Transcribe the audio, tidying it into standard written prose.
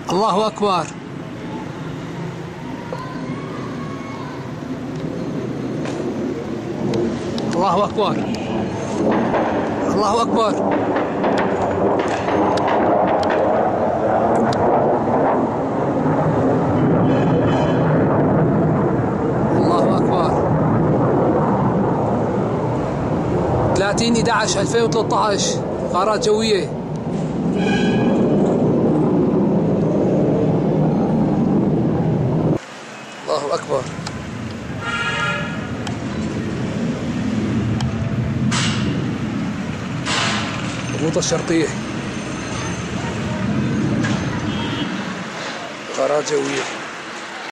الله أكبر. الله أكبر. الله أكبر. الله أكبر. 30/11/2013 غارات جوية. الله أكبر. الغوطة الشرقية غارات جوية.